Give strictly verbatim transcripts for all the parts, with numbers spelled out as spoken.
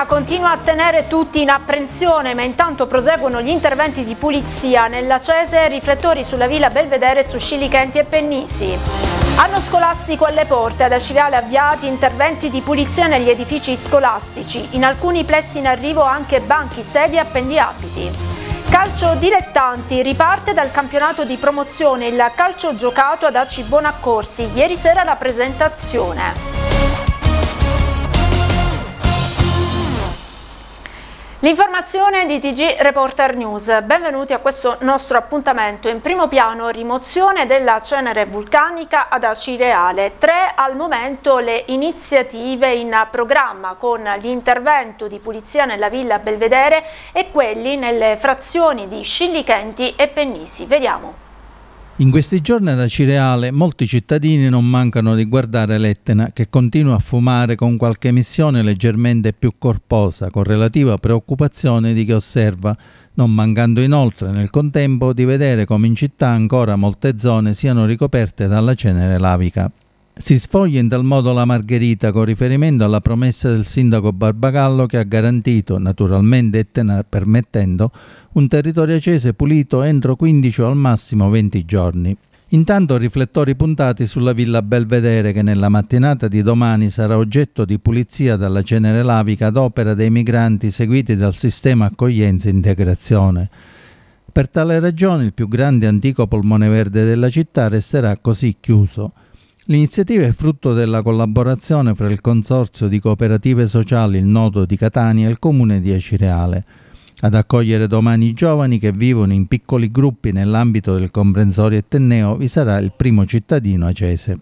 Catania continua a tenere tutti in apprensione, ma intanto proseguono gli interventi di pulizia nella Cese, riflettori sulla Villa Belvedere e su Scillichenti e Pennisi. Anno scolastico alle porte, ad Acireale avviati interventi di pulizia negli edifici scolastici. In alcuni plessi in arrivo anche banchi, sedie e appendiabiti. Calcio dilettanti, riparte dal campionato di promozione il calcio giocato ad Aci Bonaccorsi. Ieri sera la presentazione. L'informazione di T G Reporter News. Benvenuti a questo nostro appuntamento. In primo piano rimozione della cenere vulcanica ad Acireale. Tre al momento le iniziative in programma con l'intervento di pulizia nella Villa Belvedere e quelli nelle frazioni di Scillichenti e Pennisi. Vediamo. In questi giorni ad Acireale molti cittadini non mancano di guardare l'Etna che continua a fumare con qualche emissione leggermente più corposa, con relativa preoccupazione di chi osserva, non mancando inoltre nel contempo di vedere come in città ancora molte zone siano ricoperte dalla cenere lavica. Si sfoglia in tal modo la Margherita con riferimento alla promessa del sindaco Barbagallo che ha garantito, naturalmente Etna permettendo, un territorio acese pulito entro quindici o al massimo venti giorni. Intanto riflettori puntati sulla Villa Belvedere che nella mattinata di domani sarà oggetto di pulizia dalla cenere lavica ad opera dei migranti seguiti dal sistema accoglienza e integrazione. Per tale ragione il più grande antico polmone verde della città resterà così chiuso. L'iniziativa è frutto della collaborazione fra il Consorzio di Cooperative Sociali Il Nodo di Catania e il Comune di Acireale. Ad accogliere domani i giovani che vivono in piccoli gruppi nell'ambito del comprensorio etneo vi sarà il primo cittadino acese.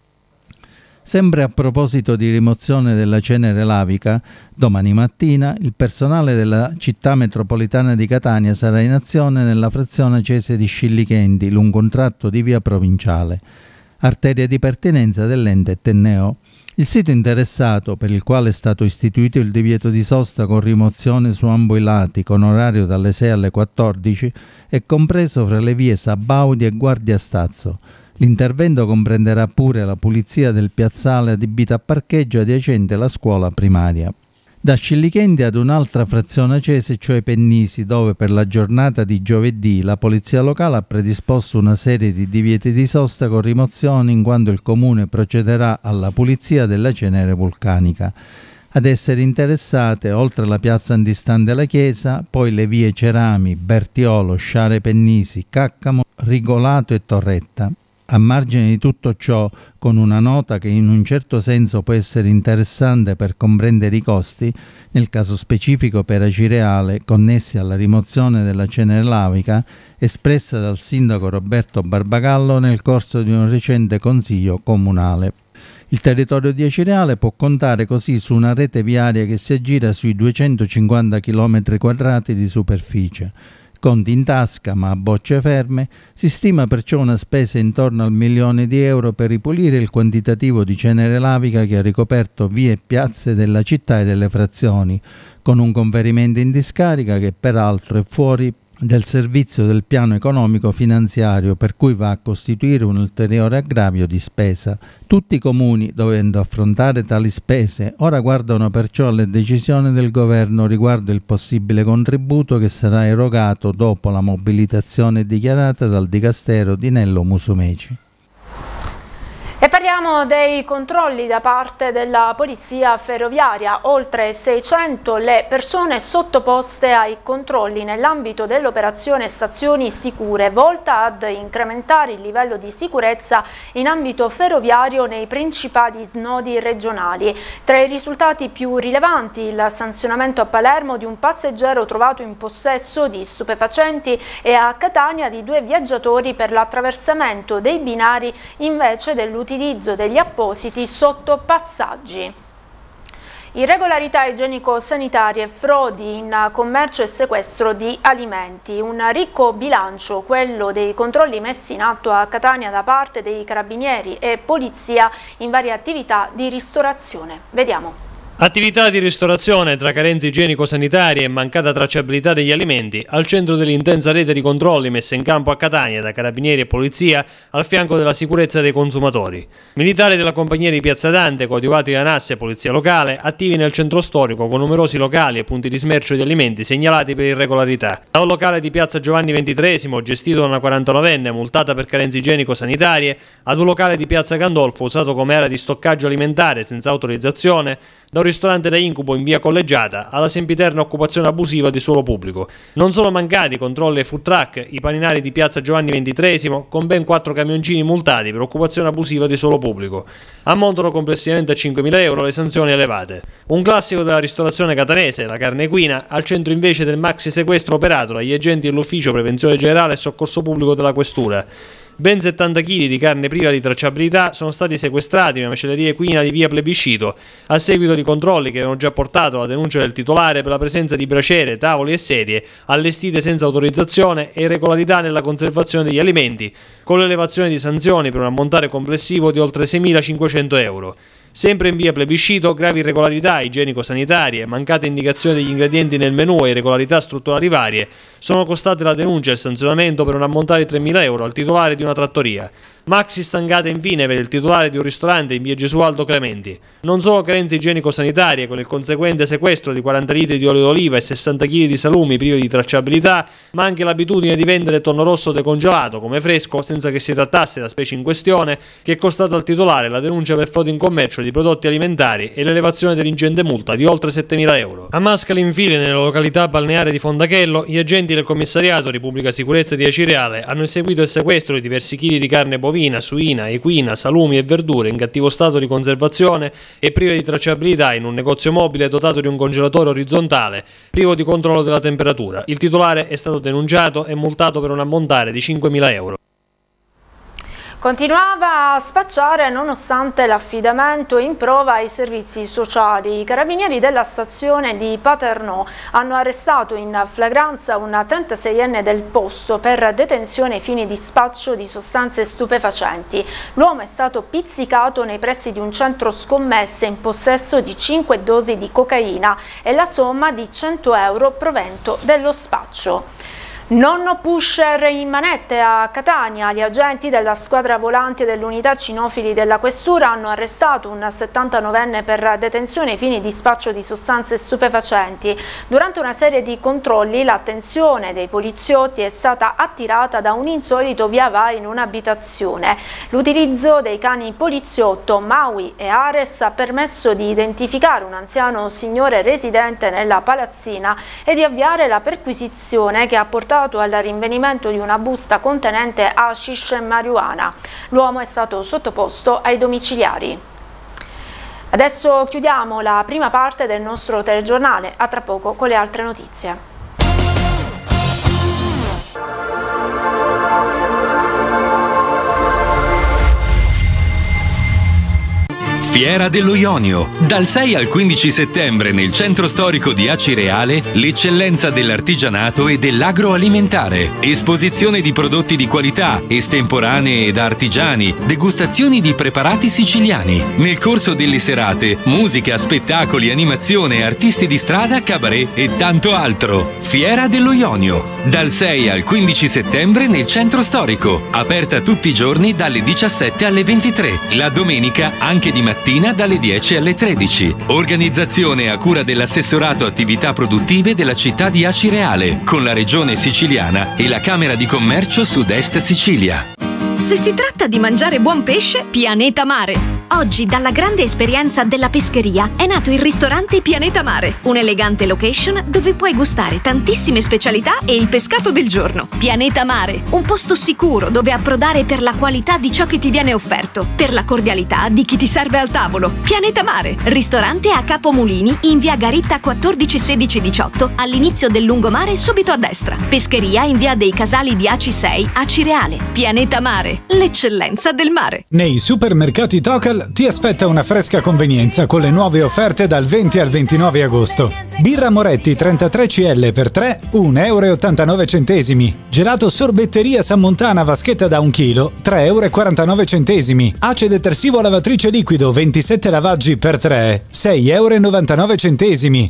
Sempre a proposito di rimozione della cenere lavica, domani mattina il personale della città metropolitana di Catania sarà in azione nella frazione acese di Scillichenti lungo un tratto di via provinciale, arteria di pertinenza dell'ente etneo. Il sito interessato, per il quale è stato istituito il divieto di sosta con rimozione su ambo i lati con orario dalle sei alle quattordici, è compreso fra le vie Sabaudi e Guardia Stazzo. L'intervento comprenderà pure la pulizia del piazzale adibito a parcheggio adiacente alla scuola primaria. Da Scillichenti ad un'altra frazione acese, cioè Pennisi, dove per la giornata di giovedì la polizia locale ha predisposto una serie di divieti di sosta con rimozione in quanto il comune procederà alla pulizia della cenere vulcanica. Ad essere interessate, oltre alla piazza antistante la chiesa, poi le vie Cerami, Bertiolo, Sciare Pennisi, Caccamo, Rigolato e Torretta. A margine di tutto ciò, con una nota che in un certo senso può essere interessante per comprendere i costi, nel caso specifico per Acireale, connessi alla rimozione della cenere lavica, espressa dal sindaco Roberto Barbagallo nel corso di un recente consiglio comunale. Il territorio di Acireale può contare così su una rete viaria che si aggira sui duecentocinquanta chilometri quadrati di superficie. Conti in tasca ma a bocce ferme, si stima perciò una spesa intorno al milione di euro per ripulire il quantitativo di cenere lavica che ha ricoperto vie e piazze della città e delle frazioni, con un conferimento in discarica che peraltro è fuori del servizio del piano economico finanziario, per cui va a costituire un ulteriore aggravio di spesa. Tutti i comuni, dovendo affrontare tali spese, ora guardano perciò alle decisioni del governo riguardo il possibile contributo che sarà erogato dopo la mobilitazione dichiarata dal Dicastero di Nello Musumeci. E parliamo dei controlli da parte della Polizia Ferroviaria, oltre seicento le persone sottoposte ai controlli nell'ambito dell'operazione Stazioni Sicure, volta ad incrementare il livello di sicurezza in ambito ferroviario nei principali snodi regionali. Tra i risultati più rilevanti il sanzionamento a Palermo di un passeggero trovato in possesso di stupefacenti e a Catania di due viaggiatori per l'attraversamento dei binari invece dell'utilizzo Utilizzo degli appositi sottopassaggi. Irregolarità igienico-sanitarie, frodi in commercio e sequestro di alimenti. Un ricco bilancio, quello dei controlli messi in atto a Catania da parte dei carabinieri e polizia in varie attività di ristorazione. Vediamo. Attività di ristorazione tra carenze igienico-sanitarie e mancata tracciabilità degli alimenti al centro dell'intensa rete di controlli messa in campo a Catania da carabinieri e polizia al fianco della sicurezza dei consumatori. Militari della compagnia di Piazza Dante, coadiuvati da N A S e polizia locale, attivi nel centro storico con numerosi locali e punti di smercio di alimenti segnalati per irregolarità. Da un locale di Piazza Giovanni ventitreesimo gestito da una quarantanovenne multata per carenze igienico-sanitarie ad un locale di Piazza Gandolfo usato come area di stoccaggio alimentare senza autorizzazione, da un ristorante da incubo in via Collegiata alla sempiterna occupazione abusiva di suolo pubblico. Non sono mancati controlli ai food truck, i paninari di Piazza Giovanni ventitreesimo con ben quattro camioncini multati per occupazione abusiva di suolo pubblico. Ammontano complessivamente a cinquemila euro le sanzioni elevate. Un classico della ristorazione catanese, la carne equina, al centro invece del maxi sequestro operato dagli agenti dell'Ufficio Prevenzione Generale e Soccorso Pubblico della Questura. Ben settanta chili di carne priva di tracciabilità sono stati sequestrati in una macelleria equina di via Plebiscito a seguito di controlli che avevano già portato alla denuncia del titolare per la presenza di braciere, tavoli e sedie allestite senza autorizzazione e irregolarità nella conservazione degli alimenti, con l'elevazione di sanzioni per un ammontare complessivo di oltre seimilacinquecento euro. Sempre in via Plebiscito, gravi irregolarità igienico-sanitarie, mancate indicazioni degli ingredienti nel menù e irregolarità strutturali varie sono costate la denuncia e il sanzionamento per un ammontare di tremila euro al titolare di una trattoria. Maxi stangate infine per il titolare di un ristorante in via Gesualdo Clementi. Non solo carenze igienico-sanitarie con il conseguente sequestro di quaranta litri di olio d'oliva e sessanta chili di salumi privi di tracciabilità, ma anche l'abitudine di vendere tonno rosso decongelato come fresco senza che si trattasse della specie in questione, che è costato al titolare la denuncia per frode in commercio di prodotti alimentari e l'elevazione dell'ingente multa di oltre settemila euro. A Mascali infine, nella località balneare di Fondachello, gli agenti del commissariato di pubblica sicurezza di Acireale hanno eseguito il sequestro di diversi chili di carne bovina, suina, equina, salumi e verdure in cattivo stato di conservazione e prive di tracciabilità in un negozio mobile dotato di un congelatore orizzontale, privo di controllo della temperatura. Il titolare è stato denunciato e multato per un ammontare di cinquemila euro. Continuava a spacciare nonostante l'affidamento in prova ai servizi sociali. I carabinieri della stazione di Paternò hanno arrestato in flagranza una trentaseienne del posto per detenzione ai fini di spaccio di sostanze stupefacenti. L'uomo è stato pizzicato nei pressi di un centro scommesse in possesso di cinque dosi di cocaina e la somma di cento euro provento dello spaccio. Nonno pusher in manette a Catania. Gli agenti della squadra volante dell'unità cinofili della questura hanno arrestato un settantanovenne per detenzione ai fini di spaccio di sostanze stupefacenti. Durante una serie di controlli l'attenzione dei poliziotti è stata attirata da un insolito via vai in un'abitazione. L'utilizzo dei cani poliziotto Maui e Ares ha permesso di identificare un anziano signore residente nella palazzina e di avviare la perquisizione che ha portato al rinvenimento di una busta contenente hashish e marijuana. L'uomo è stato sottoposto ai domiciliari. Adesso chiudiamo la prima parte del nostro telegiornale, a tra poco con le altre notizie. Fiera dello Ionio. Dal sei al quindici settembre nel centro storico di Acireale, l'eccellenza dell'artigianato e dell'agroalimentare. Esposizione di prodotti di qualità, estemporanee ed artigiani, degustazioni di preparati siciliani. Nel corso delle serate, musica, spettacoli, animazione, artisti di strada, cabaret e tanto altro. Fiera dello Ionio. Dal sei al quindici settembre nel centro storico. Aperta tutti i giorni dalle diciassette alle ventitré. La domenica anche di mattina dalle dieci alle tredici. Organizzazione a cura dell'assessorato attività produttive della città di Acireale, con la regione siciliana e la Camera di Commercio Sud-Est Sicilia. Se si tratta di mangiare buon pesce, Pianeta Mare. Oggi, dalla grande esperienza della pescheria, è nato il ristorante Pianeta Mare, un'elegante location dove puoi gustare tantissime specialità e il pescato del giorno. Pianeta Mare, un posto sicuro dove approdare per la qualità di ciò che ti viene offerto, per la cordialità di chi ti serve al tavolo. Pianeta Mare, ristorante a Capomulini in via Garitta quattordici sedici diciotto, all'inizio del lungomare subito a destra. Pescheria in via dei Casali di Aci sei, Acireale. Pianeta Mare, l'eccellenza del mare. Nei supermercati Tocal Lidl ti aspetta una fresca convenienza con le nuove offerte dal venti al ventinove agosto. Birra Moretti trentatré centilitri per tre, un euro e ottantanove centesimi. Gelato Sorbetteria San Montana vaschetta da un chilo, tre euro e quarantanove centesimi. Ace detersivo lavatrice liquido ventisette lavaggi per tre, sei euro e novantanove centesimi.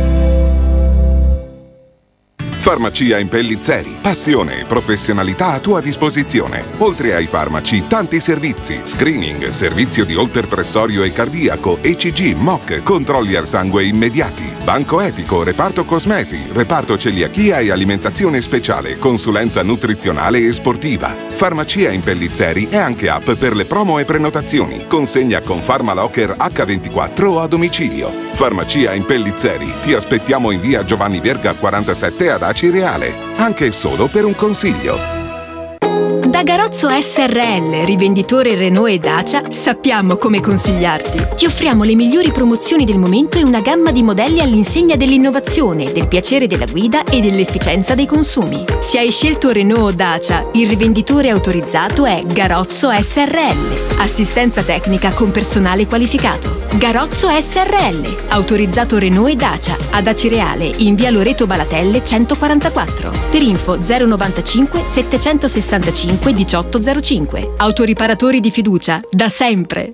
Farmacia Impellizzeri. Passione e professionalità a tua disposizione. Oltre ai farmaci, tanti servizi. Screening, servizio di olterpressorio e cardiaco, E C G, M O C, controlli al sangue immediati. Banco etico, reparto cosmesi, reparto celiachia e alimentazione speciale, consulenza nutrizionale e sportiva. Farmacia Impellizzeri è anche app per le promo e prenotazioni. Consegna con Farmalocker acca ventiquattro a domicilio. Farmacia Impellizzeri. Ti aspettiamo in via Giovanni Verga quarantasette ad Acireale, anche solo per un consiglio. Da Garozzo S R L, rivenditore Renault e Dacia, sappiamo come consigliarti. Ti offriamo le migliori promozioni del momento e una gamma di modelli all'insegna dell'innovazione, del piacere della guida e dell'efficienza dei consumi. Se hai scelto Renault o Dacia, il rivenditore autorizzato è Garozzo S R L. Assistenza tecnica con personale qualificato. Garozzo S R L, autorizzato Renault e Dacia, ad Acireale, in via Loreto Balatelle centoquarantaquattro. Per info zero novantacinque settecentosessantacinque diciotto zero cinque. Autoriparatori di fiducia, da sempre.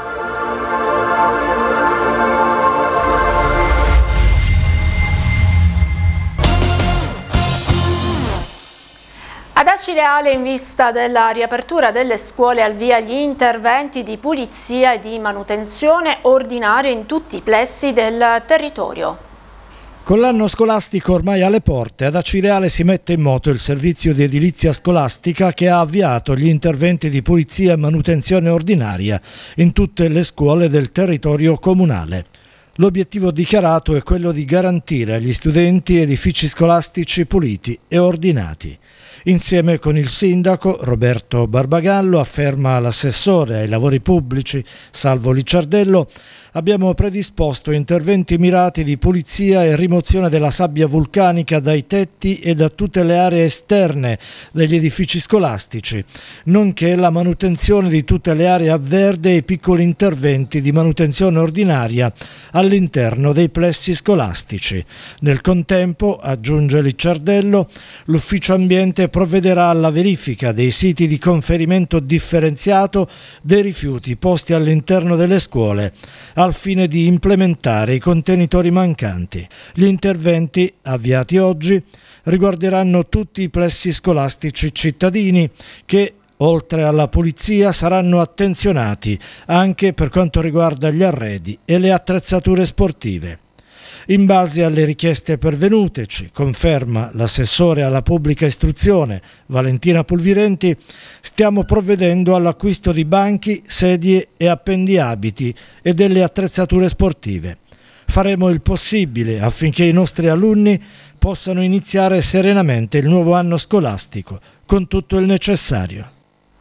Ad Acireale, in vista della riapertura delle scuole, al via gli interventi di pulizia e di manutenzione ordinaria in tutti i plessi del territorio. Con l'anno scolastico ormai alle porte, ad Acireale si mette in moto il servizio di edilizia scolastica che ha avviato gli interventi di pulizia e manutenzione ordinaria in tutte le scuole del territorio comunale. L'obiettivo dichiarato è quello di garantire agli studenti edifici scolastici puliti e ordinati. Insieme con il sindaco Roberto Barbagallo, afferma l'assessore ai lavori pubblici Salvo Licciardello, abbiamo predisposto interventi mirati di pulizia e rimozione della sabbia vulcanica dai tetti e da tutte le aree esterne degli edifici scolastici, nonché la manutenzione di tutte le aree a verde e piccoli interventi di manutenzione ordinaria all'interno dei plessi scolastici. Nel contempo, aggiunge Licciardello, l'ufficio ambiente provvederà alla verifica dei siti di conferimento differenziato dei rifiuti posti all'interno delle scuole, al fine di implementare i contenitori mancanti. Gli interventi, avviati oggi, riguarderanno tutti i plessi scolastici cittadini che, oltre alla pulizia, saranno attenzionati anche per quanto riguarda gli arredi e le attrezzature sportive. In base alle richieste pervenuteci, conferma l'assessore alla pubblica istruzione Valentina Pulvirenti, stiamo provvedendo all'acquisto di banchi, sedie e appendiabiti e delle attrezzature sportive. Faremo il possibile affinché i nostri alunni possano iniziare serenamente il nuovo anno scolastico con tutto il necessario.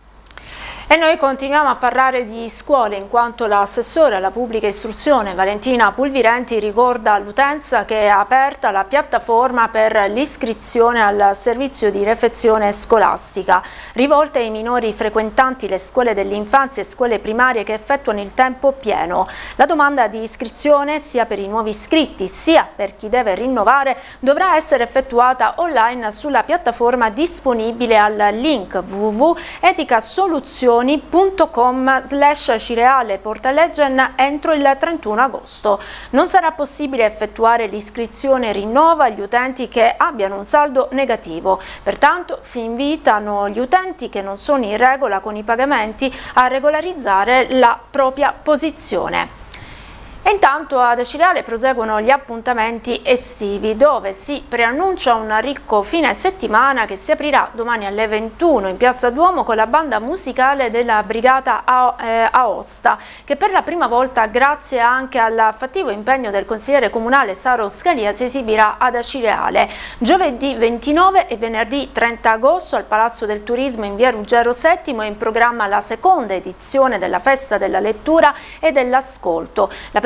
E noi continuiamo a parlare di scuole, in quanto l'assessore alla pubblica istruzione Valentina Pulvirenti ricorda all'utenza che è aperta la piattaforma per l'iscrizione al servizio di refezione scolastica, rivolta ai minori frequentanti le scuole dell'infanzia e scuole primarie che effettuano il tempo pieno. La domanda di iscrizione, sia per i nuovi iscritti sia per chi deve rinnovare, dovrà essere effettuata online sulla piattaforma disponibile al link w w w punto eticasoluzioni punto com slash Acireale Portaleggen entro il trentuno agosto. Non sarà possibile effettuare l'iscrizione rinnova agli utenti che abbiano un saldo negativo. Pertanto si invitano gli utenti che non sono in regola con i pagamenti a regolarizzare la propria posizione. E intanto ad Acireale proseguono gli appuntamenti estivi, dove si preannuncia un ricco fine settimana che si aprirà domani alle ventuno in Piazza Duomo con la banda musicale della Brigata Aosta, che per la prima volta, grazie anche al fattivo impegno del consigliere comunale Saro Scalia, si esibirà ad Acireale giovedì ventinove e venerdì trenta agosto al Palazzo del Turismo in via Ruggero settimo. È in programma la seconda edizione della Festa della Lettura e dell'Ascolto. La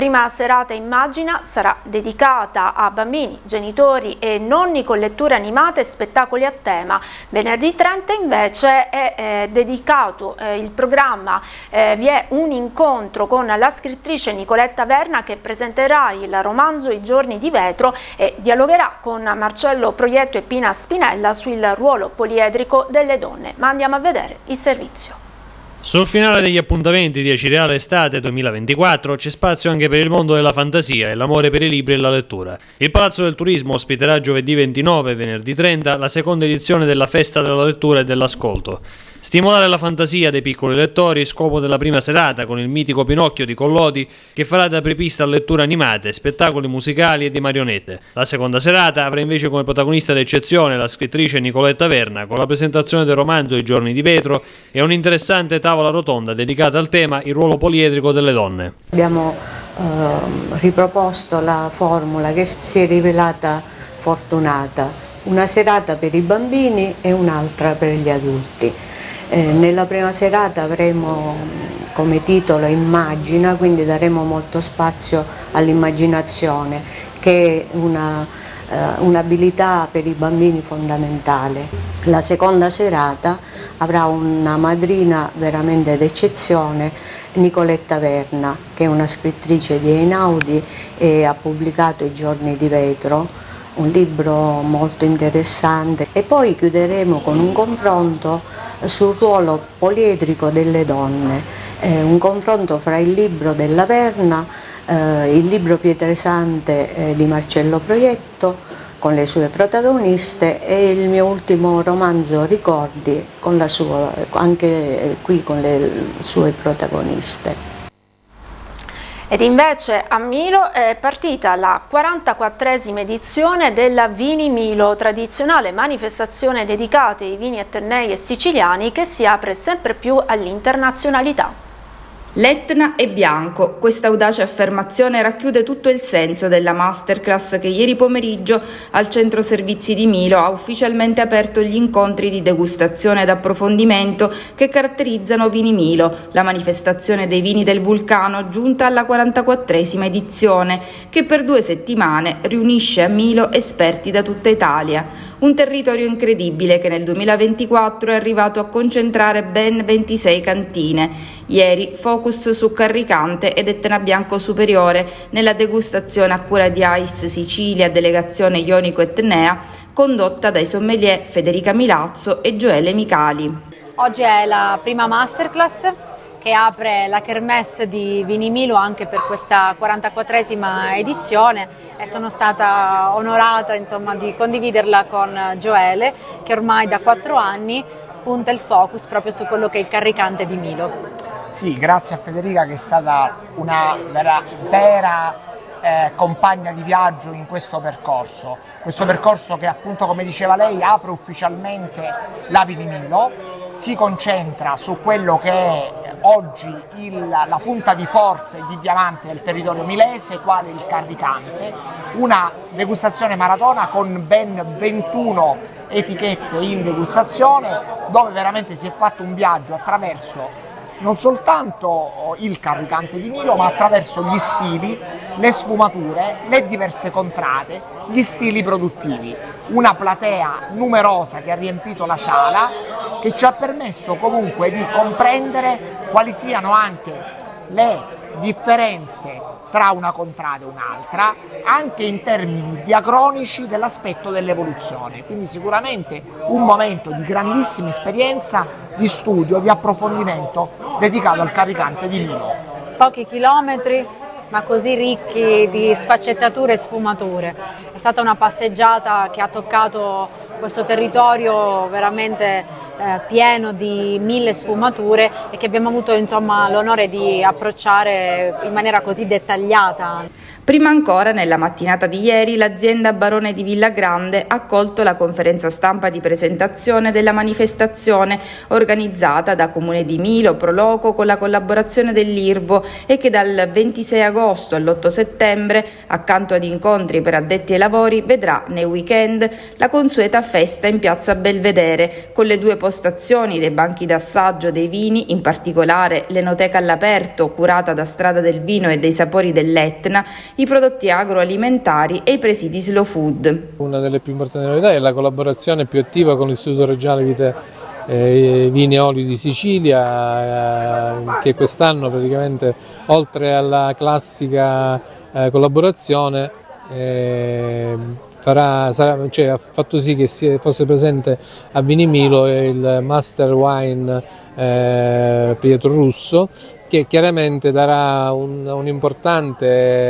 prima serata Immagina sarà dedicata a bambini, genitori e nonni con letture animate e spettacoli a tema. Venerdì trenta invece è eh, dedicato eh, il programma, eh, vi è un incontro con la scrittrice Nicoletta Verna che presenterà il romanzo I giorni di vetro e dialogherà con Marcello Proietto e Pina Spinella sul ruolo poliedrico delle donne. Ma andiamo a vedere il servizio. Sul finale degli appuntamenti di Acireale Estate duemilaventiquattro c'è spazio anche per il mondo della fantasia e l'amore per i libri e la lettura. Il Palazzo del Turismo ospiterà giovedì ventinove e venerdì trenta la seconda edizione della Festa della Lettura e dell'Ascolto. Stimolare la fantasia dei piccoli lettori, scopo della prima serata con il mitico Pinocchio di Collodi che farà da apripista a letture animate, spettacoli musicali e di marionette. La seconda serata avrà invece come protagonista d'eccezione la scrittrice Nicoletta Verna con la presentazione del romanzo I giorni di vetro e un'interessante tavola rotonda dedicata al tema il ruolo poliedrico delle donne. Abbiamo eh, riproposto la formula che si è rivelata fortunata, una serata per i bambini e un'altra per gli adulti. Eh, nella prima serata avremo come titolo Immagina, quindi daremo molto spazio all'immaginazione, che è una, eh, un'abilità per i bambini fondamentale. La seconda serata avrà una madrina veramente d'eccezione, Nicoletta Verna, che è una scrittrice di Einaudi e ha pubblicato I giorni di vetro, un libro molto interessante, e poi chiuderemo con un confronto sul ruolo poliedrico delle donne, eh, un confronto fra il libro della Verna, eh, il libro Pietresante eh, di Marcello Proietto con le sue protagoniste e il mio ultimo romanzo Ricordi con la sua, anche qui con le sue protagoniste. Ed invece a Milo è partita la quarantaquattresima edizione della Vini Milo, tradizionale manifestazione dedicata ai vini etnei e siciliani che si apre sempre più all'internazionalità. L'Etna è bianco. Questa audace affermazione racchiude tutto il senso della masterclass che ieri pomeriggio al Centro Servizi di Milo ha ufficialmente aperto gli incontri di degustazione ed approfondimento che caratterizzano Vini Milo, la manifestazione dei vini del Vulcano giunta alla quarantaquattresima edizione, che per due settimane riunisce a Milo esperti da tutta Italia. Un territorio incredibile che nel duemilaventiquattro è arrivato a concentrare ben ventisei cantine. Ieri focus su Carricante ed Etna Bianco Superiore nella degustazione a cura di A I S Sicilia, delegazione Ionico-Etnea, condotta dai sommelier Federica Milazzo e Gioele Micali. Oggi è la prima masterclass che apre la Kermesse di Vini Milo anche per questa quarantaquattresima edizione e sono stata onorata insomma, di condividerla con Gioele, che ormai da quattro anni punta il focus proprio su quello che è il Carricante di Milo. Sì, grazie a Federica che è stata una vera, vera eh, compagna di viaggio in questo percorso. Questo percorso che appunto, come diceva lei, apre ufficialmente la Vini Milo, si concentra su quello che è oggi il, la punta di forza e di diamante del territorio milese, quale il Carricante, una degustazione maratona con ben ventuno etichette in degustazione, dove veramente si è fatto un viaggio attraverso non soltanto il Carricante di Milo, ma attraverso gli stili, le sfumature, le diverse contrade, gli stili produttivi. Una platea numerosa che ha riempito la sala, che ci ha permesso comunque di comprendere quali siano anche le differenze tra una contrada e un'altra, anche in termini diacronici dell'aspetto dell'evoluzione. Quindi sicuramente un momento di grandissima esperienza, di studio, di approfondimento dedicato al Carricante di Milo. Pochi chilometri, ma così ricchi di sfaccettature e sfumature. È stata una passeggiata che ha toccato questo territorio veramente eh, pieno di mille sfumature e che abbiamo avuto insomma l'onore di approcciare in maniera così dettagliata. Prima ancora, nella mattinata di ieri, l'azienda Barone di Villagrande ha accolto la conferenza stampa di presentazione della manifestazione organizzata da Comune di Milo, Proloco, con la collaborazione dell'Irvo e che dal ventisei agosto all'otto settembre, accanto ad incontri per addetti ai lavori, vedrà nei weekend la consueta festa in piazza Belvedere, con le due postazioni, dei banchi d'assaggio dei vini, in particolare l'Enoteca all'aperto curata da Strada del Vino e dei Sapori dell'Etna, i prodotti agroalimentari e i presidi slow food. Una delle più importanti novità è la collaborazione più attiva con l'Istituto Regionale Vite eh, Vini e Oli di Sicilia, eh, che quest'anno praticamente, oltre alla classica eh, collaborazione, eh, farà, sarà, cioè, ha fatto sì che sia, fosse presente a Vinimilo il Master Wine eh, Pietro Russo, che chiaramente darà un, un importante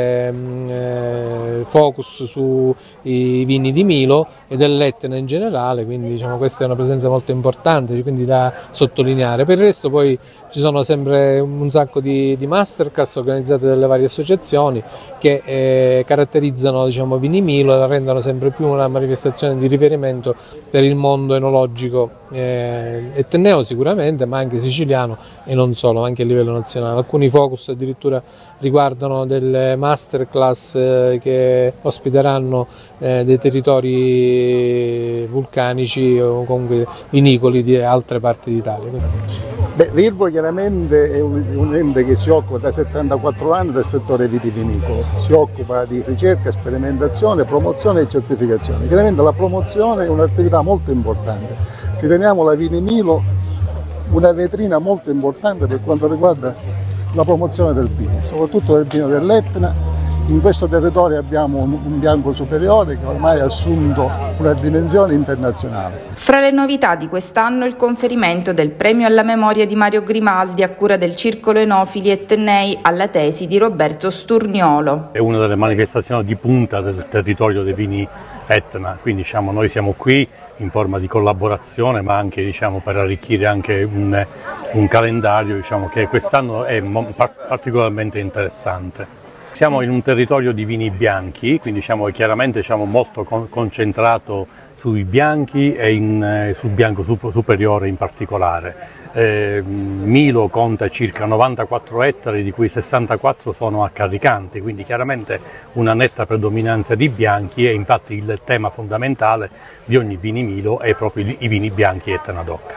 eh, focus sui vini di Milo e dell'Etna in generale, quindi diciamo, questa è una presenza molto importante, quindi da sottolineare. Per il resto poi ci sono sempre un sacco di, di masterclass organizzate dalle varie associazioni che eh, caratterizzano, diciamo, Vini Milo e la rendono sempre più una manifestazione di riferimento per il mondo enologico eh, etneo sicuramente, ma anche siciliano e non solo, anche a livello nazionale. Alcuni focus addirittura riguardano delle masterclass eh, che ospiteranno eh, dei territori vulcanici o comunque vinicoli di altre parti d'Italia. Beh, l'Irvo chiaramente è un, un ente che si occupa da settantaquattro anni del settore vitivinicolo, si occupa di ricerca, sperimentazione, promozione e certificazione. Chiaramente la promozione è un'attività molto importante, riteniamo la Vini Milo una vetrina molto importante per quanto riguarda la promozione del vino, soprattutto del vino dell'Etna. In questo territorio abbiamo un, un bianco superiore che ormai ha assunto una dimensione internazionale. Fra le novità di quest'anno il conferimento del premio alla memoria di Mario Grimaldi a cura del Circolo Enofili Etnei alla tesi di Roberto Sturniolo. È una delle manifestazioni di punta del territorio dei vini Etna, quindi diciamo, noi siamo qui in forma di collaborazione, ma anche, diciamo, per arricchire anche un, un calendario, diciamo, che quest'anno è particolarmente interessante. Siamo in un territorio di vini bianchi, quindi diciamo, chiaramente diciamo, molto con, concentrato sui bianchi e in, eh, sul bianco super, superiore in particolare. Eh, Milo conta circa novantaquattro ettari, di cui sessantaquattro sono a Carricanti, quindi chiaramente una netta predominanza di bianchi, e infatti il tema fondamentale di ogni Vini Milo è proprio i vini bianchi Etna Doc.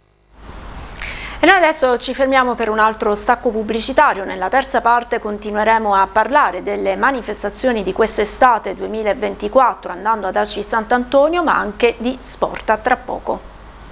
E noi adesso ci fermiamo per un altro stacco pubblicitario. Nella terza parte continueremo a parlare delle manifestazioni di quest'estate duemilaventiquattro andando ad Aci Sant'Antonio, ma anche di sport. A tra poco.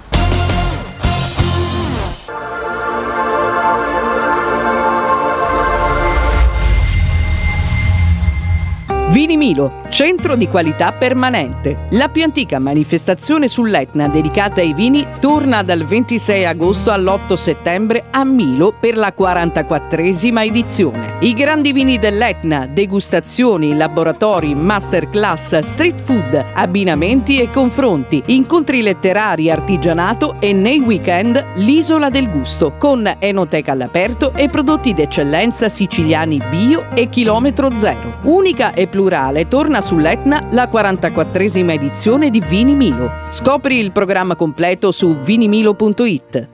Vini Milo, centro di qualità permanente. La più antica manifestazione sull'Etna dedicata ai vini torna dal ventisei agosto all'otto settembre a Milo per la quarantaquattresima edizione. I grandi vini dell'Etna, degustazioni, laboratori, masterclass, street food, abbinamenti e confronti, incontri letterari, artigianato e nei weekend l'Isola del Gusto con enoteca all'aperto e prodotti d'eccellenza siciliani bio e chilometro zero. Unica e plurale torna sull'Etna la quarantaquattresima edizione di Vini Milo. Scopri il programma completo su vinimilo punto it.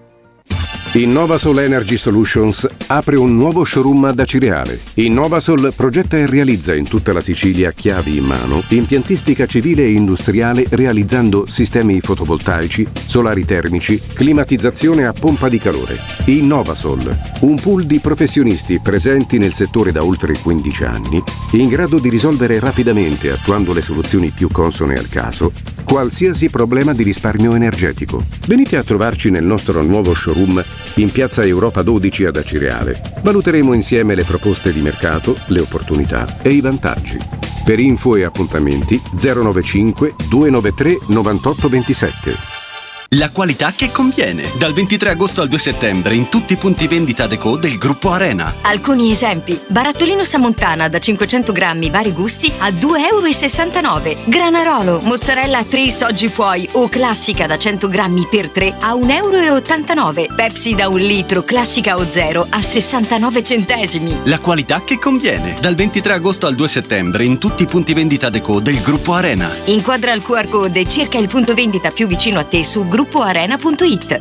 Innovasol Energy Solutions apre un nuovo showroom ad Acireale. Innovasol progetta e realizza in tutta la Sicilia, chiavi in mano, impiantistica civile e industriale, realizzando sistemi fotovoltaici, solari termici, climatizzazione a pompa di calore. Innovasol, un pool di professionisti presenti nel settore da oltre quindici anni, in grado di risolvere rapidamente, attuando le soluzioni più consone al caso, qualsiasi problema di risparmio energetico. Venite a trovarci nel nostro nuovo showroom in piazza Europa dodici ad Acireale. Valuteremo insieme le proposte di mercato, le opportunità e i vantaggi. Per info e appuntamenti zero novantacinque duecentonovantatré novantotto ventisette. La qualità che conviene. Dal ventitré agosto al due settembre in tutti i punti vendita Deco del gruppo Arena. Alcuni esempi: barattolino Samontana da cinquecento grammi vari gusti a due e sessantanove euro. Granarolo, mozzarella Tris oggi puoi o classica da cento grammi per tre a un e ottantanove euro. Pepsi da un litro classica o zero a sessantanove centesimi. La qualità che conviene. Dal ventitré agosto al due settembre in tutti i punti vendita Deco del gruppo Arena. Inquadra il Q R code e cerca il punto vendita più vicino a te su gruppo arena punto it.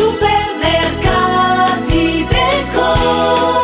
Supermercati Deco,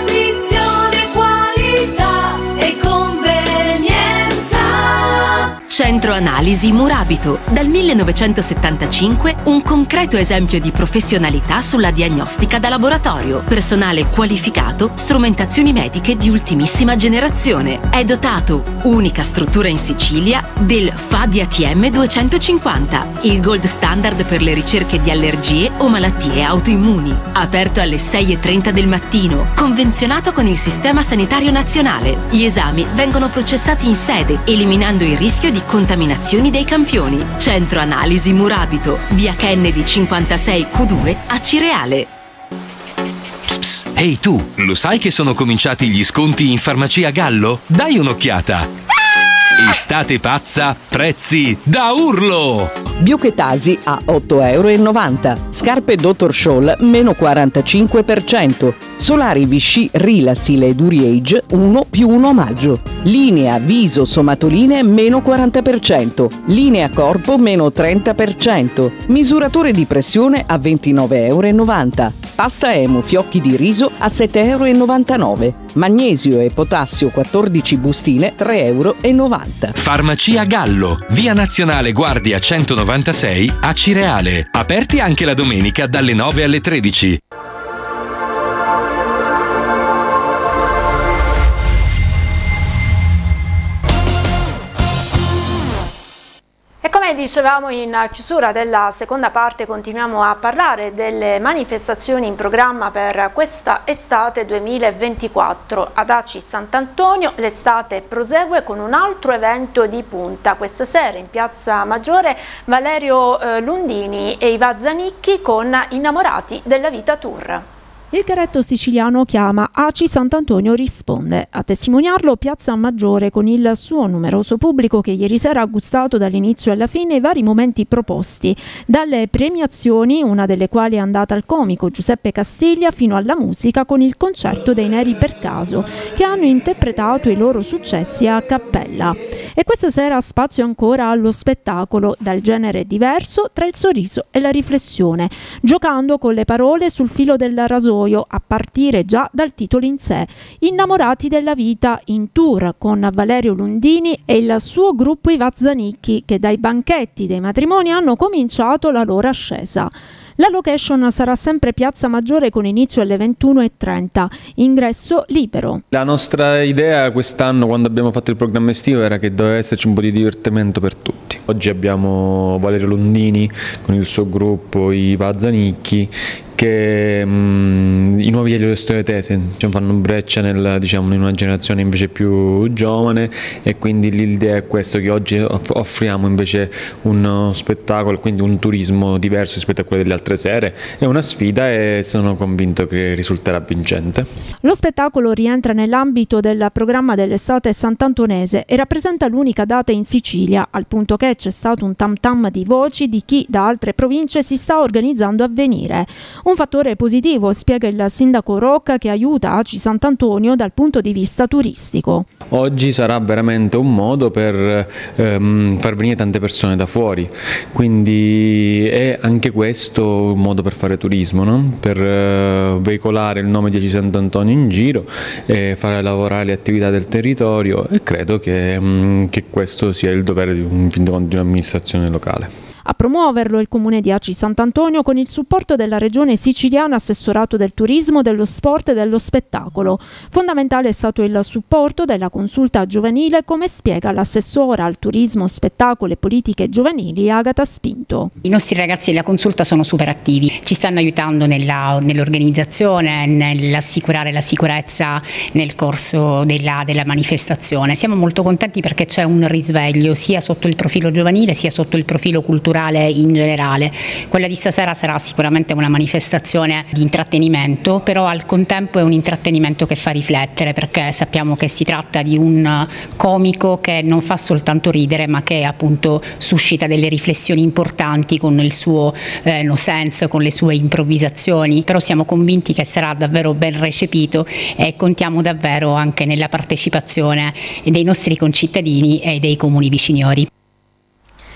tradizione, qualità e convenienza. Centro Analisi Murabito. Dal millenovecentosettantacinque un concreto esempio di professionalità sulla diagnostica da laboratorio. Personale qualificato, strumentazioni mediche di ultimissima generazione. È dotato, unica struttura in Sicilia, del F A D I A T M duecentocinquanta, il gold standard per le ricerche di allergie o malattie autoimmuni. Aperto alle sei e trenta del mattino, convenzionato con il Sistema Sanitario Nazionale. Gli esami vengono processati in sede, eliminando il rischio di contaminazioni dei campioni. Centro Analisi Murabito, via Kennedy cinquantasei Q due a Cireale. Ehi hey tu, lo sai che sono cominciati gli sconti in Farmacia Gallo? Dai un'occhiata! Estate pazza, prezzi da urlo! Biochetasi a otto euro e novanta. Scarpe Doctor Scholl meno quarantacinque per cento. Solari Vichy Relastyle Duriage uno più uno omaggio. Linea viso somatoline meno quaranta per cento. Linea corpo meno trenta per cento. Misuratore di pressione a ventinove euro e novanta. Pasta Emo fiocchi di riso a sette euro e novantanove. Magnesio e potassio quattordici bustine tre euro e novanta. Farmacia Gallo, via Nazionale Guardia centonovantasei a Cireale. Aperti anche la domenica dalle nove alle tredici. E come dicevamo in chiusura della seconda parte, continuiamo a parlare delle manifestazioni in programma per questa estate duemilaventiquattro. Ad Aci Sant'Antonio l'estate prosegue con un altro evento di punta. Questa sera in Piazza Maggiore Valerio eh, Lundini e Iva Zanicchi con Innamorati della Vita Tour. Il carretto siciliano chiama Aci Sant'Antonio risponde. A testimoniarlo Piazza Maggiore con il suo numeroso pubblico che ieri sera ha gustato dall'inizio alla fine i vari momenti proposti, dalle premiazioni, una delle quali è andata al comico Giuseppe Castiglia, fino alla musica con il concerto dei Neri per Caso, che hanno interpretato i loro successi a cappella. E questa sera spazio ancora allo spettacolo, dal genere diverso tra il sorriso e la riflessione, giocando con le parole sul filo del rasoio, a partire già dal titolo in sé. Innamorati della vita in tour con Valerio Lundini e il suo gruppo Iva Zanicchi, che dai banchetti dei matrimoni hanno cominciato la loro ascesa. La location sarà sempre Piazza Maggiore con inizio alle ventuno e trenta, ingresso libero. La nostra idea quest'anno, quando abbiamo fatto il programma estivo, era che doveva esserci un po' di divertimento per tutti. Oggi abbiamo Valerio Lundini con il suo gruppo Iva Zanicchi, che mh, i nuovi Elio Le Storie Tese cioè, fanno breccia nel, diciamo, in una generazione invece più giovane, e quindi l'idea è questo, che oggi offriamo invece uno spettacolo, quindi un turismo diverso rispetto a quello delle altre sere. È una sfida e sono convinto che risulterà vincente. Lo spettacolo rientra nell'ambito del programma dell'estate sant'antonese e rappresenta l'unica data in Sicilia, al punto che c'è stato un tam tam di voci di chi da altre province si sta organizzando a venire. Un fattore positivo, spiega il sindaco Rocca, che aiuta Aci Sant'Antonio dal punto di vista turistico. Oggi sarà veramente un modo per ehm, far venire tante persone da fuori, quindi è anche questo un modo per fare turismo, no? Per eh, veicolare il nome di Aci Sant'Antonio in giro e fare lavorare le attività del territorio, e credo che, mh, che questo sia il dovere di, un, di un'amministrazione locale. A promuoverlo il comune di Aci Sant'Antonio con il supporto della regione siciliana, assessorato del turismo, dello sport e dello spettacolo. Fondamentale è stato il supporto della consulta giovanile, come spiega l'assessora al turismo, spettacolo e politiche giovanili Agata Spinto. I nostri ragazzi della consulta sono super attivi, ci stanno aiutando nella, nell'organizzazione, nell'assicurare la sicurezza nel corso della, della manifestazione. Siamo molto contenti perché c'è un risveglio sia sotto il profilo giovanile sia sotto il profilo culturale in generale. Quella di stasera sarà sicuramente una manifestazione di intrattenimento, però al contempo è un intrattenimento che fa riflettere, perché sappiamo che si tratta di un comico che non fa soltanto ridere, ma che appunto suscita delle riflessioni importanti con il suo eh, no sense, con le sue improvvisazioni. Però siamo convinti che sarà davvero ben recepito e contiamo davvero anche nella partecipazione dei nostri concittadini e dei comuni viciniori.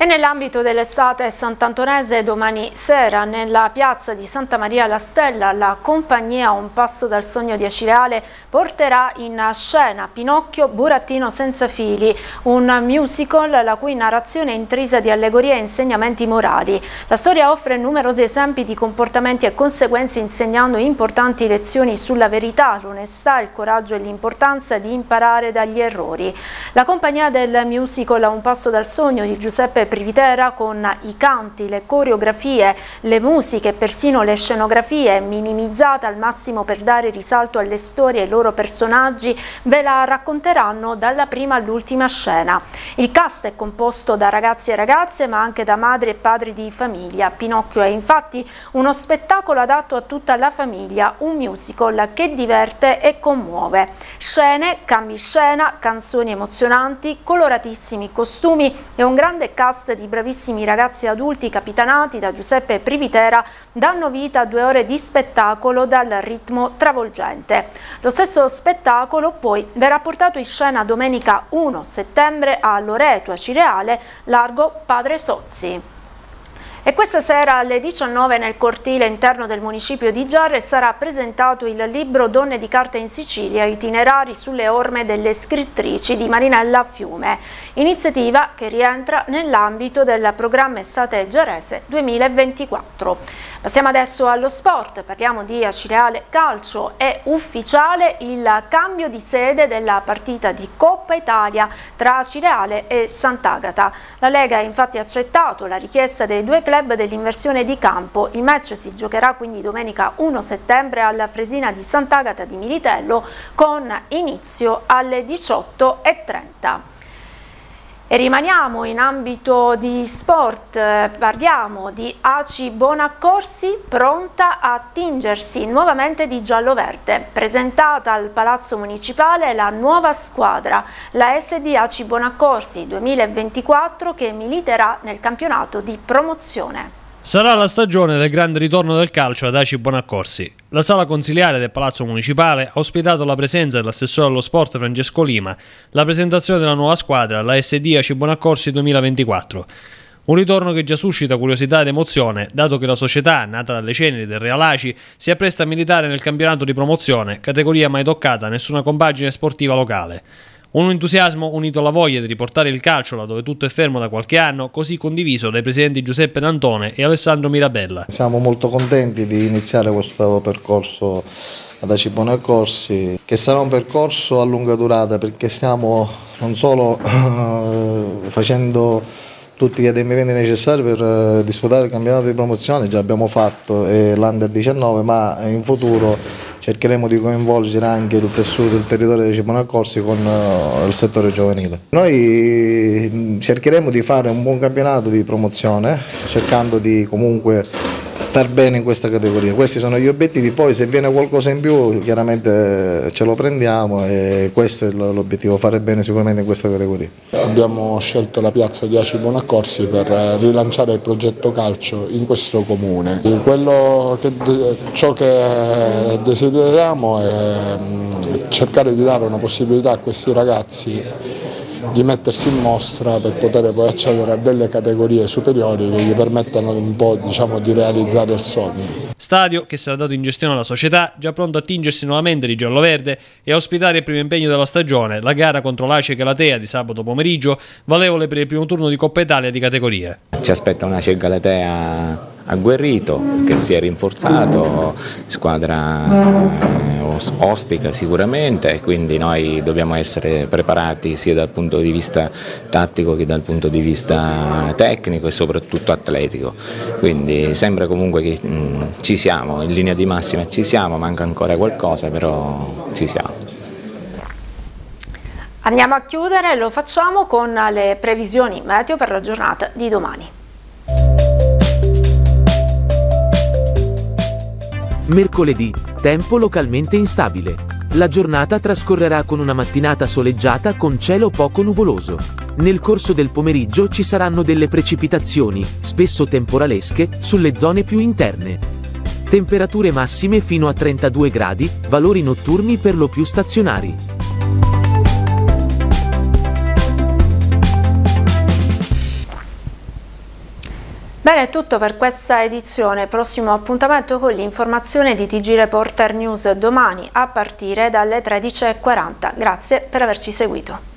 E nell'ambito dell'estate sant'antonese, domani sera nella piazza di Santa Maria la Stella la compagnia Un passo dal sogno di Acireale porterà in scena Pinocchio Burattino senza fili, un musical la cui narrazione è intrisa di allegorie e insegnamenti morali. La storia offre numerosi esempi di comportamenti e conseguenze, insegnando importanti lezioni sulla verità, l'onestà, il coraggio e l'importanza di imparare dagli errori. La compagnia del musical Un passo dal sogno di Giuseppe Privitera, con i canti, le coreografie, le musiche e persino le scenografie minimizzate al massimo per dare risalto alle storie e ai loro personaggi, ve la racconteranno dalla prima all'ultima scena. Il cast è composto da ragazzi e ragazze, ma anche da madri e padri di famiglia. Pinocchio è infatti uno spettacolo adatto a tutta la famiglia, un musical che diverte e commuove. Scene, cambi scena, canzoni emozionanti, coloratissimi costumi e un grande cast di bravissimi ragazzi adulti capitanati da Giuseppe Privitera danno vita a due ore di spettacolo dal ritmo travolgente. Lo stesso spettacolo poi verrà portato in scena domenica primo settembre a Loreto, Acireale, largo Padre Sozzi. E questa sera alle diciannove nel cortile interno del municipio di Giarre sarà presentato il libro Donne di carta in Sicilia, itinerari sulle orme delle scrittrici di Marinella Fiume, iniziativa che rientra nell'ambito del programma Estate Giarese duemilaventiquattro. Passiamo adesso allo sport, parliamo di Acireale Calcio. È ufficiale il cambio di sede della partita di Coppa Italia tra Acireale e Sant'Agata. La Lega ha infatti accettato la richiesta dei due club dell'inversione di campo. Il match si giocherà quindi domenica primo settembre alla Fresina di Sant'Agata di Militello con inizio alle diciotto e trenta. E rimaniamo in ambito di sport, parliamo di Aci Bonaccorsi, pronta a tingersi nuovamente di giallo-verde. Presentata al Palazzo Municipale la nuova squadra, la S D Aci Bonaccorsi duemilaventiquattro, che militerà nel campionato di promozione. Sarà la stagione del grande ritorno del calcio ad Aci Bonaccorsi. La sala consiliare del Palazzo Municipale ha ospitato la presenza dell'assessore allo sport Francesco Lima, la presentazione della nuova squadra, la S D Aci Bonaccorsi duemilaventiquattro. Un ritorno che già suscita curiosità ed emozione, dato che la società, nata dalle ceneri del Real Aci, si appresta a militare nel campionato di promozione, categoria mai toccata a nessuna compagine sportiva locale. Un entusiasmo unito alla voglia di riportare il calcio là dove tutto è fermo da qualche anno, così condiviso dai presidenti Giuseppe D'Antone e Alessandro Mirabella. Siamo molto contenti di iniziare questo percorso ad Aci Bonaccorsi, che sarà un percorso a lunga durata, perché stiamo non solo uh, facendo tutti gli adempimenti necessari per uh, disputare il campionato di promozione, già abbiamo fatto eh, l'Under diciannove, ma in futuro cercheremo di coinvolgere anche il tessuto del territorio di Aci Bonaccorsi con uh, il settore giovanile. Noi cercheremo di fare un buon campionato di promozione, cercando di comunque star bene in questa categoria. Questi sono gli obiettivi, poi se viene qualcosa in più chiaramente ce lo prendiamo, e questo è l'obiettivo, fare bene sicuramente in questa categoria. Abbiamo scelto la piazza di Aci Bonaccorsi per rilanciare il progetto calcio in questo comune. Quello che, ciò che desideriamo è cercare di dare una possibilità a questi ragazzi di mettersi in mostra per poter poi accedere a delle categorie superiori che gli permettano un po', diciamo, di realizzare il sogno. Stadio che sarà dato in gestione alla società, già pronto a tingersi nuovamente di giallo-verde e a ospitare il primo impegno della stagione, la gara contro l'Aci Galatea di sabato pomeriggio, valevole per il primo turno di Coppa Italia di categoria. Ci aspetta un Aci Galatea agguerrito, che si è rinforzato, squadra ostica sicuramente, e quindi noi dobbiamo essere preparati sia dal punto di vista tattico che dal punto di vista tecnico e soprattutto atletico. Quindi sembra comunque che mh, ci siamo, in linea di massima ci siamo, manca ancora qualcosa, però ci siamo. Andiamo a chiudere, lo facciamo con le previsioni meteo per la giornata di domani. Mercoledì, tempo localmente instabile. La giornata trascorrerà con una mattinata soleggiata con cielo poco nuvoloso. Nel corso del pomeriggio ci saranno delle precipitazioni, spesso temporalesche, sulle zone più interne. Temperature massime fino a trentadue gradi, valori notturni per lo più stazionari. Bene, è tutto per questa edizione. Prossimo appuntamento con l'informazione di T G Reporter News domani a partire dalle tredici e quaranta. Grazie per averci seguito.